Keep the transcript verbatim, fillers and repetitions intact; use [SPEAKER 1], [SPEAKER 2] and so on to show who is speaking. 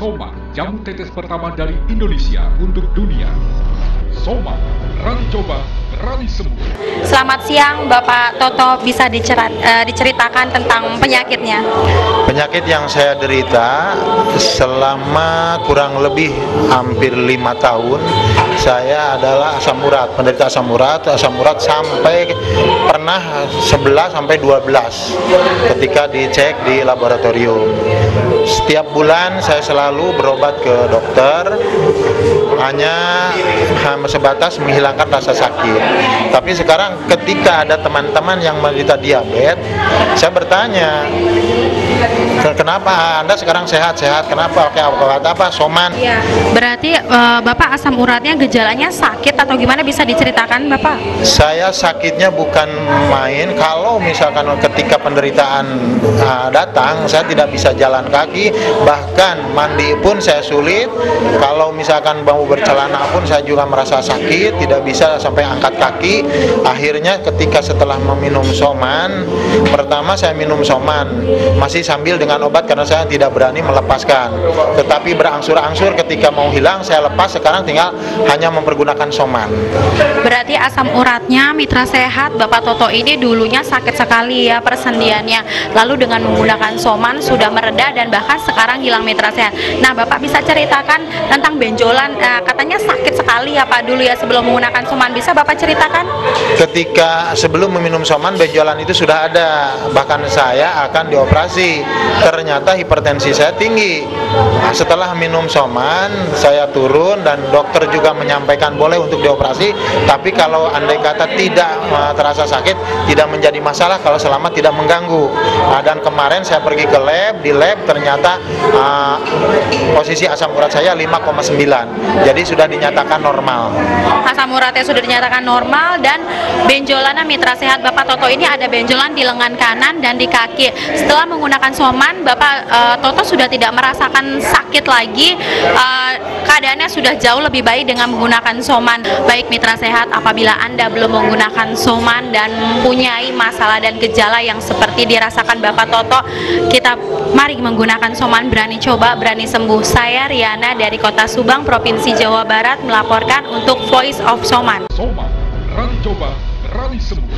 [SPEAKER 1] Soma, jamu tetes pertama dari Indonesia untuk dunia. Soma, berani coba, berani sembuh.
[SPEAKER 2] Selamat siang Bapak Toto, bisa dicerat, uh, diceritakan tentang penyakitnya?
[SPEAKER 3] Penyakit yang saya derita selama kurang lebih hampir lima tahun, saya adalah asam urat, penderita asam urat, asam urat sampai pernah sebelas sampai dua belas ketika dicek di laboratorium. Setiap bulan saya selalu berobat ke dokter, hanya sebatas menghilangkan rasa sakit. Tapi sekarang ketika ada teman-teman yang menderita diabetes, saya bertanya, kenapa Anda sekarang sehat-sehat? Kenapa pakai obat apa? Soman.
[SPEAKER 2] Ya, berarti uh, Bapak asam uratnya gejalanya sakit atau gimana, bisa diceritakan Bapak?
[SPEAKER 3] Saya sakitnya bukan main. Kalau misalkan ketika penderitaan uh, datang, saya tidak bisa jalan kaki, bahkan mandi pun saya sulit. Kalau misalkan mau bercelana pun saya juga merasa sakit, tidak bisa sampai angkat kaki. Akhirnya ketika setelah meminum Soman, pertama saya minum Soman masih sambil dengan obat karena saya tidak berani melepaskan. Tetapi berangsur-angsur ketika mau hilang saya lepas, sekarang tinggal hanya mempergunakan Soman.
[SPEAKER 2] Berarti asam uratnya mitra sehat Bapak Toto ini dulunya sakit sekali ya persendiannya. Lalu dengan menggunakan Soman sudah mereda dan bahkan sekarang hilang mitra sehat. Nah Bapak bisa ceritakan tentang benjolan, eh, katanya sakit sekali ya Pak dulu ya sebelum menggunakan Soman, bisa Bapak ceritakan?
[SPEAKER 3] Ketika sebelum meminum Soman, benjolan itu sudah ada, bahkan saya akan dioperasi. Ternyata hipertensi saya tinggi. Nah, setelah minum Soman saya turun dan dokter juga menyampaikan boleh untuk dioperasi, tapi kalau andai kata tidak uh, terasa sakit, tidak menjadi masalah kalau selama tidak mengganggu. Nah, dan kemarin saya pergi ke lab, di lab ternyata uh, posisi asam urat saya lima koma sembilan, jadi sudah dinyatakan normal.
[SPEAKER 2] Asam uratnya sudah dinyatakan normal dan benjolannya mitra sehat Bapak Toto ini ada benjolan di lengan kanan dan di kaki. Setelah menggunakan Soman, Bapak uh, Toto sudah tidak merasakan sakit lagi, uh, keadaannya sudah jauh lebih baik dengan menggunakan Soman. Baik mitra sehat, apabila Anda belum menggunakan Soman dan mempunyai masalah dan gejala yang seperti dirasakan Bapak Toto, kita mari menggunakan Soman, berani coba, berani sembuh. Saya Riana dari Kota Subang, Provinsi Jawa Barat melaporkan untuk Voice of Soman.
[SPEAKER 1] Soma, berani coba, berani sembuh.